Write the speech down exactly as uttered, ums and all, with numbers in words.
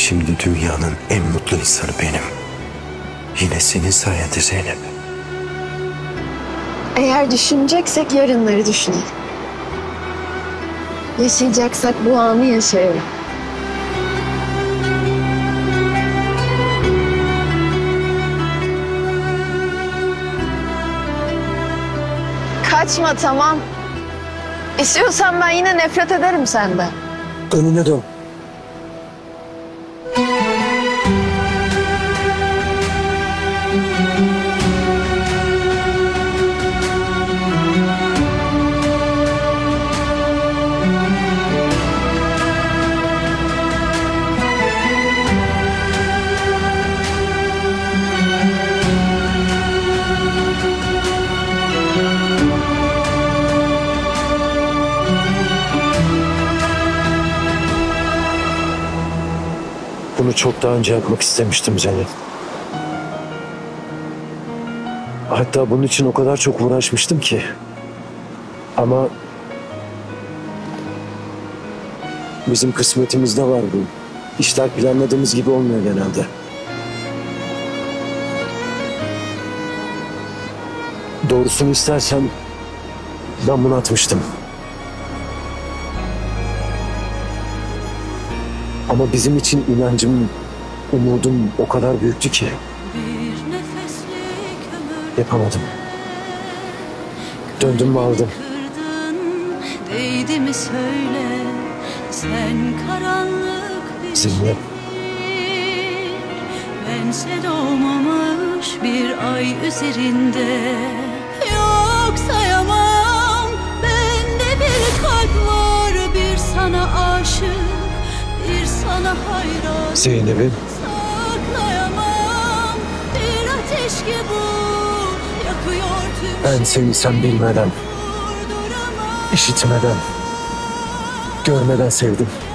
Şimdi dünyanın en mutlu insanı benim. Yine senin sayende Zeynep. Eğer düşüneceksek yarınları düşünelim. Yaşayacaksak bu anı yaşayalım. Kaçma, tamam. İstiyorsan ben yine nefret ederim senden. Önüne dön. Bunu çok daha önce yapmak istemiştim Zeynep. Hatta bunun için o kadar çok uğraşmıştım ki. Ama bizim kısmetimizde var bu. İşler planladığımız gibi olmuyor genelde. Doğrusunu istersen ben bunu atmıştım. Ama bizim için inancım, umudum o kadar büyüktü ki yapamadım. Döndüm ve aldım. Değdi mi söyle, sen karanlık bir Zeynep. Bense doğmamış bir ay üzerinde. Yok sayamam, bende bir kalp var, bir sana aşık, bir sana hayran. Zeynep'im. Saklayamam, bir ateş ki bu yakıyor tüm. Ben seni sen bilmeden, işitmeden, görmeden sevdim.